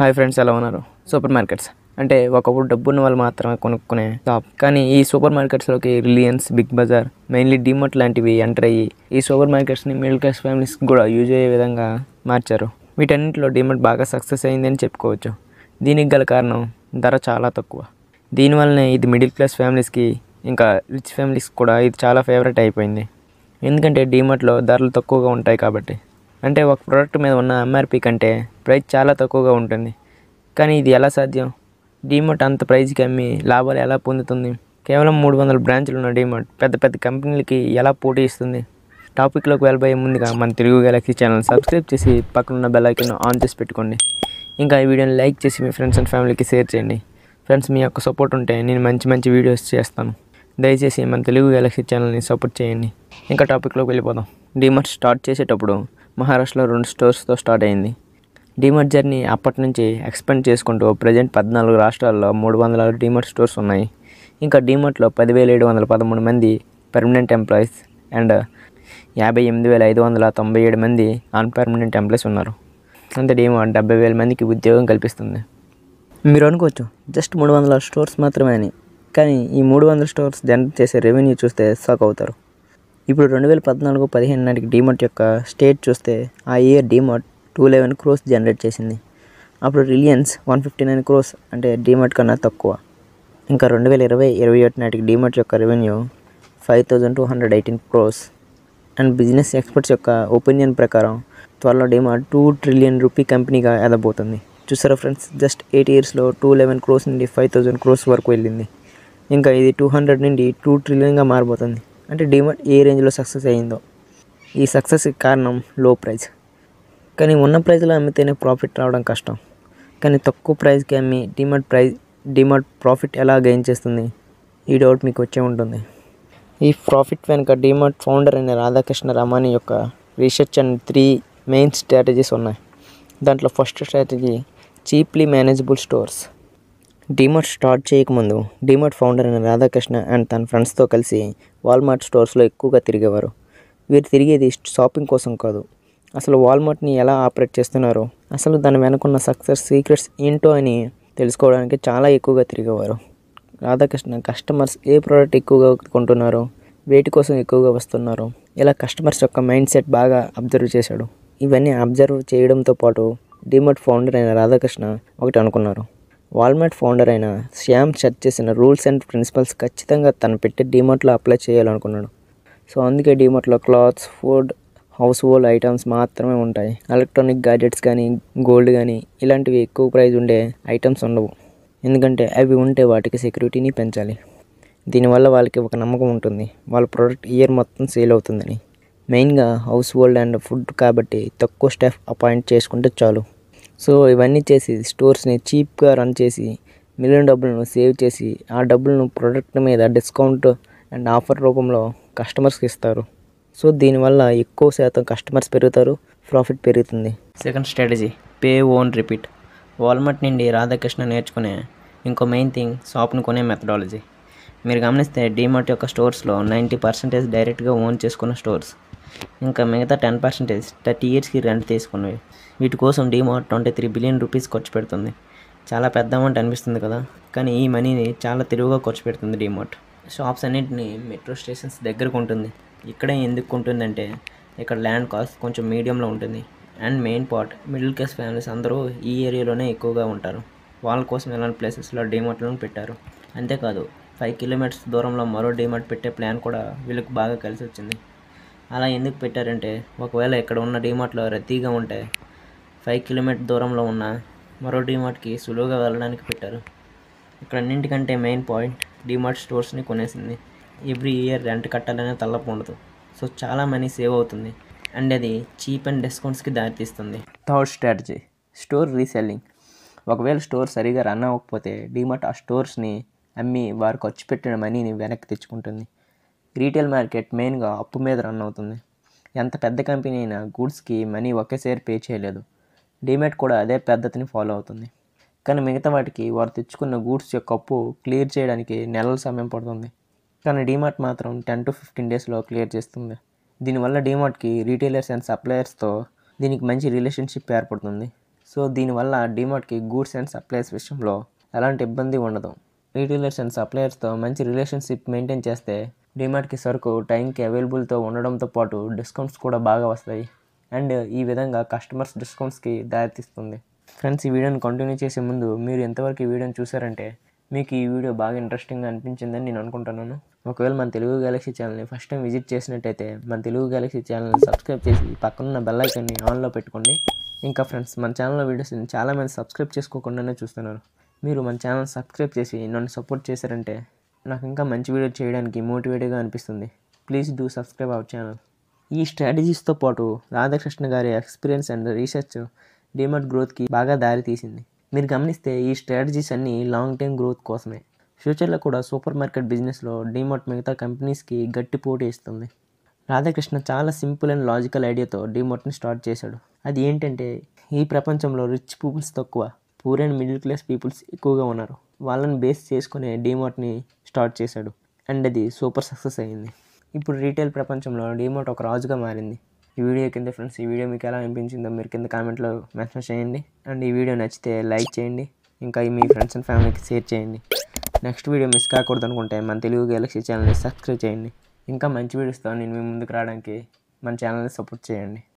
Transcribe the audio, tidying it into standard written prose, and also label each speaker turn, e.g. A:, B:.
A: Hi friends, ఎలా ఉన్నారు? Super markets అంటే ఒకప్పుడు డబ్బున్న వాళ్ళు మాత్రమే కొనుక్కునే షాప్. కానీ ఈ సూపర్ మార్కెట్స్లోకి Reliance, Big Bazaar, mainly DMart లాంటివి ఎంటర్ అయ్యి ఈ సూపర్ మార్కెట్స్ని మిడిల్ క్లాస్ ఫ్యామిలీస్ కూడా యూజ్ అయ్యే విధంగా మార్చారు. వీటన్నింటిలో డిమార్ట్ బాగా సక్సెస్ అయిందని చెప్పుకోవచ్చు. దీనికి గల కారణం ధర చాలా తక్కువ. దీనివల్లనే ఇది మిడిల్ క్లాస్ ఫ్యామిలీస్కి ఇంకా రిచ్ ఫ్యామిలీస్కి కూడా ఇది చాలా ఫేవరెట్ అయిపోయింది. ఎందుకంటే డిమార్ట్లో ధరలు తక్కువగా ఉంటాయి కాబట్టి. అంటే ఒక ప్రోడక్ట్ మీద ఉన్న ఎంఆర్పి కంటే ప్రైస్ చాలా తక్కువగా ఉంటుంది. కానీ ఇది ఎలా సాధ్యం? డిమార్ట్ అంత ప్రైస్కి అమ్మి లాభాలు ఎలా పొందుతుంది? కేవలం 300 బ్రాంచ్లు ఉన్న డిమార్ట్ పెద్ద పెద్ద కంపెనీలకి ఎలా పోటీ ఇస్తుంది? టాపిక్లోకి వెళ్ళబోయే ముందుగా మన తెలుగు గెలాక్సీ ఛానల్ సబ్స్క్రైబ్ చేసి పక్కనున్న బెల్ ఐకాన్ ఆన్ చేసి పెట్టుకోండి. ఇంకా ఈ వీడియోని లైక్ చేసి మీ ఫ్రెండ్స్ అండ్ ఫ్యామిలీకి షేర్ చేయండి. ఫ్రెండ్స్, మీ యొక్క సపోర్ట్ ఉంటే నేను మంచి మంచి వీడియోస్ చేస్తాను. దయచేసి మన తెలుగు గెలాక్సీ ఛానల్ని సపోర్ట్ చేయండి. ఇంకా టాపిక్లోకి వెళ్ళిపోదాం. డిమార్ట్ స్టార్ట్ చేసేటప్పుడు మహారాష్ట్రలో 2 స్టోర్స్తో స్టార్ట్ అయింది. డిమార్ట్ జర్నీ అప్పటి నుంచి ఎక్స్పెండ్ చేసుకుంటూ ప్రజెంట్ 14 రాష్ట్రాల్లో 300 డిమార్ట్ స్టోర్స్ ఉన్నాయి. ఇంకా డిమార్ట్లో 10,713 మంది పర్మనెంట్ ఎంప్లాయీస్ అండ్ 58,597 మంది అన్పర్మనెంట్ ఎంప్లాయీస్ ఉన్నారు. అంతే డిమార్ట్ 70,000 మందికి ఉద్యోగం కల్పిస్తుంది. మీరు అనుకోవచ్చు జస్ట్ 300 స్టోర్స్ మాత్రమే అని. కానీ ఈ 300 స్టోర్స్ జనరేట్ చేసే రెవెన్యూ చూస్తే షాక్ అవుతారు. ఇప్పుడు 2014-15 నాటికి డిమార్ట్ యొక్క స్టేట్ చూస్తే ఆ ఇయర్ డిమార్ట్ 211 crores జనరేట్ చేసింది. అప్పుడు రిలయన్స్ 159 crores, అంటే డిమార్ట్ కన్నా తక్కువ. ఇంకా 2020-21 నాటికి డిమార్ట్ యొక్క revenue 5,218 crores. And business experts యొక్క ఒపీనియన్ ప్రకారం త్వరలో డిమార్ట్ 2 trillion రూపీ కంపెనీగా ఎదగబోతుంది. చూసారా ఫ్రెండ్స్, జస్ట్ 8 yearsలో 211 crores నుండి 5,000 crores వరకు వెళ్ళింది. ఇంకా ఇది 200 నుండి 2 trillion మారిపోతుంది. అంటే డిమార్ట్ ఏ రేంజ్లో సక్సెస్ అయ్యిందో. ఈ సక్సెస్కి కారణం లో ప్రైస్. కానీ ఉన్న ప్రైస్లో అమ్మితేనే ప్రాఫిట్ రావడం కష్టం. కానీ తక్కువ ప్రైస్కి అమ్మి డిమార్ట్ ప్రాఫిట్ ఎలా గెయిన్ చేస్తుంది? ఈ డౌట్ మీకు వచ్చే ఉంటుంది. ఈ ప్రాఫిట్ వెనుక డిమార్ట్ ఫౌండర్ అయిన రాధాకృష్ణ దమాని యొక్క రీసెర్చ్ అండ్ 3 మెయిన్ స్ట్రాటజీస్ ఉన్నాయి. దాంట్లో first strategy cheaply manageable stores. DMart start చేయకముందు డిమార్ట్ ఫౌండర్ అయిన రాధాకృష్ణ అండ్ తన ఫ్రెండ్స్తో కలిసి వాల్మార్ట్ స్టోర్స్లో ఎక్కువగా తిరిగేవారు. వీరు తిరిగేది షాపింగ్ కోసం కాదు, అసలు వాల్మార్ట్ని ఎలా ఆపరేట్ చేస్తున్నారో, అసలు దాని వెనుకున్న సక్సెస్ సీక్రెట్స్ ఏంటో అని తెలుసుకోవడానికి చాలా ఎక్కువగా తిరిగేవారు. రాధాకృష్ణ కస్టమర్స్ ఏ ప్రోడక్ట్ ఎక్కువగా కొంటున్నారో, వేటి కోసం ఎక్కువగా వస్తున్నారో, ఇలా కస్టమర్స్ యొక్క మైండ్ సెట్ బాగా అబ్జర్వ్ చేశాడు. ఇవన్నీ అబ్జర్వ్ చేయడంతో పాటు డిమార్ట్ ఫౌండర్ అయిన రాధాకృష్ణ ఒకటి అనుకున్నారు. వాల్మార్ట్ ఫౌండర్ అయిన శ్యామ్ సెట్ చేసిన రూల్స్ అండ్ ప్రిన్సిపల్స్ ఖచ్చితంగా తను పెట్టే డిమార్ట్లో అప్లై చేయాలనుకున్నాడు. సో అందుకే డిమార్ట్లో clothes, food, household items మాత్రమే ఉంటాయి. ఎలక్ట్రానిక్ గ్యాడ్జెట్స్ కానీ, గోల్డ్ కానీ ఇలాంటివి ఎక్కువ ప్రైస్ ఉండే ఐటమ్స్ ఉండవు. ఎందుకంటే అవి ఉంటే వాటికి సెక్యూరిటీని పెంచాలి. దీనివల్ల వాళ్ళకి ఒక నమ్మకం ఉంటుంది వాళ్ళ ప్రోడక్ట్ ఇయర్ మొత్తం సేల్ అవుతుందని. మెయిన్గా హౌస్ హోల్డ్ అండ్ ఫుడ్ కాబట్టి తక్కువ స్టాఫ్ అపాయింట్ చేసుకుంటే చాలు. సో ఇవన్నీ చేసి స్టోర్స్ని చీప్గా రన్ చేసి మిలియన్ డబ్బులను సేవ్ చేసి ఆ డబ్బులను ప్రోడక్ట్ మీద డిస్కౌంట్ అండ్ ఆఫర్ రూపంలో కస్టమర్స్కి ఇస్తారు. సో దీనివల్ల ఎక్కువ శాతం కస్టమర్స్ పెరుగుతారు, ప్రాఫిట్ పెరుగుతుంది. Second strategy pay own repeat. Walmart నుండి రాధాకృష్ణ నేర్చుకునే ఇంకో మెయిన్ థింగ్ షాప్ను కొనే మెథడాలజీ. మీరు గమనిస్తే డిమార్ట్ యొక్క స్టోర్స్లో 90% డైరెక్ట్గా ఓన్ చేసుకున్న స్టోర్స్, ఇంకా మిగతా 10% 30 yearsకి రెంట్ తీసుకున్నవి. వీటి కోసం డిమార్ట్ 23 billion రూపీస్ ఖర్చు పెడుతుంది. చాలా పెద్ద అమౌంట్ అనిపిస్తుంది కదా, కానీ ఈ మనీని చాలా తెలివిగా ఖర్చు పెడుతుంది డిమార్ట్. షాప్స్ అన్నింటినీ మెట్రో స్టేషన్స్ దగ్గరకు ఉంటుంది. ఇక్కడే ఎందుకు ఉంటుందంటే ఇక్కడ ల్యాండ్ కాస్ట్ కొంచెం మీడియంలో ఉంటుంది. And main part middle class families అందరూ ఈ ఏరియాలోనే ఎక్కువగా ఉంటారు. వాళ్ళ కోసం ఇలాంటి ప్లేసెస్లో డిమార్ట్లను పెట్టారు. అంతేకాదు 5 kilometers దూరంలో మరో డిమార్ట్ పెట్టే ప్లాన్ కూడా వీళ్ళకి బాగా కలిసి వచ్చింది. అలా ఎందుకు పెట్టారంటే ఒకవేళ ఇక్కడ ఉన్న డిమార్ట్లో రద్దీగా ఉంటే 5 kilometers దూరంలో ఉన్న మరో డిమార్ట్కి సులువుగా వెళ్ళడానికి పెట్టారు. ఇక్కడ అన్నింటికంటే మెయిన్ పాయింట్ డిమార్ట్ స్టోర్స్ని కొనేసింది. ఎవ్రీ ఇయర్ రెంట్ కట్టాలనే తలనొప్పి ఉండదు. సో చాలా మనీ సేవ్ అవుతుంది అండ్ అది చీప్ అండ్ డిస్కౌంట్స్కి దారితీస్తుంది. Third strategy store reselling. ఒకవేళ స్టోర్ సరిగా రన్ అవ్వకపోతే డిమార్ట్ ఆ స్టోర్స్ని అమ్మి వారు ఖర్చు పెట్టిన మనీని వెనక్కి తెచ్చుకుంటుంది. రీటైల్ మార్కెట్ మెయిన్గా అప్పు మీద రన్ అవుతుంది. ఎంత పెద్ద కంపెనీ అయినా గూడ్స్కి మనీ ఒకేసారి పే చేయలేదు. డిమార్ట్ కూడా అదే పద్ధతిని ఫాలో అవుతుంది. కానీ మిగతా వాటికి వారు తెచ్చుకున్న గూడ్స్ యొక్క అప్పు క్లియర్ చేయడానికి నెలల సమయం పడుతుంది. కానీ డిమార్ట్ మాత్రం 10 to 15 daysలో క్లియర్ చేస్తుంది. దీనివల్ల డిమార్ట్కి రీటైలర్స్ అండ్ సప్లయర్స్తో దీనికి మంచి రిలేషన్షిప్ ఏర్పడుతుంది. సో దీనివల్ల డీమార్ట్కి గూడ్స్ అండ్ సప్లైస్ విషయంలో ఎలాంటి ఇబ్బంది ఉండదు. రీటైలర్స్ అండ్ సప్లయర్స్తో మంచి రిలేషన్షిప్ మెయింటైన్ చేస్తే డీమార్ట్కి సరుకు టైంకి అవైలబుల్తో ఉండడంతో పాటు డిస్కౌంట్స్ కూడా బాగా వస్తాయి. అండ్ ఈ విధంగా కస్టమర్స్ డిస్కౌంట్స్కి దారితీస్తుంది. ఫ్రెండ్స్, ఈ వీడియోని కంటిన్యూ చేసే ముందు మీరు ఎంతవరకు ఈ వీడియోని చూసారంటే మీకు ఈ వీడియో బాగా ఇంట్రెస్టింగ్గా అనిపించిందని నేను అనుకుంటున్నాను. ఒకవేళ మన తెలుగు గెలాక్సీ ఛానల్ని ఫస్ట్ టైం విజిట్ చేసినట్టయితే మన తెలుగు గెలాక్సీ ఛానల్ని సబ్స్క్రైబ్ చేసి పక్కనున్న బెల్ ఐకాన్ని ఆన్లో పెట్టుకోండి. ఇంకా ఫ్రెండ్స్, మన ఛానల్లో వీడియోస్ని చాలామంది సబ్స్క్రైబ్ చేసుకోకుండానే చూస్తున్నారు. మీరు మన ఛానల్ సబ్స్క్రైబ్ చేసి నన్ను సపోర్ట్ చేశారంటే నాకు ఇంకా మంచి వీడియో చేయడానికి మోటివేట్గా అనిపిస్తుంది. Please do subscribe our channel. ఈ స్ట్రాటజీస్తో పాటు రాధాకృష్ణ గారి ఎక్స్పీరియన్స్ అండ్ రీసెర్చ్ డీమార్ట్ గ్రోత్కి బాగా దారి తీసింది. మీరు గమనిస్తే ఈ స్ట్రాటజీస్ అన్నీ లాంగ్ టైమ్ గ్రోత్ కోసమే. ఫ్యూచర్లో కూడా సూపర్ మార్కెట్ బిజినెస్లో డీమార్ట్ మిగతా కంపెనీస్కి గట్టి పోటీ ఇస్తుంది. రాధాకృష్ణ చాలా సింపుల్ అండ్ లాజికల్ ఐడియాతో డీమార్ట్ని స్టార్ట్ చేశాడు. అది ఏంటంటే, ఈ ప్రపంచంలో రిచ్ పీపుల్స్ తక్కువ, poor and middle class peoples ఎక్కువగా ఉన్నారు. వాళ్ళని బేస్ చేసుకునే డీమార్ట్ని స్టార్ట్ చేశాడు. అండ్ అది సూపర్ సక్సెస్ అయ్యింది. ఇప్పుడు రీటైల్ ప్రపంచంలో డీమార్ట్ ఒక రాజుగా మారింది. ఈ వీడియో కింద ఫ్రెండ్స్, ఈ వీడియో మీకు ఎలా అనిపించిందో మీరు కింద కామెంట్లో మెన్షన్ చేయండి. అండ్ ఈ వీడియో నచ్చితే లైక్ చేయండి. ఇంకా మీ ఫ్రెండ్స్ అండ్ ఫ్యామిలీకి షేర్ చేయండి. నెక్స్ట్ వీడియో మిస్ కాకూడదు అనుకుంటే మన తెలుగు గెలాక్సీ ఛానల్ని సబ్స్క్రైబ్ చేయండి. ఇంకా మంచి వీడియోస్తో నేను మీ ముందుకు రావడానికి మన ఛానల్ని సపోర్ట్ చేయండి.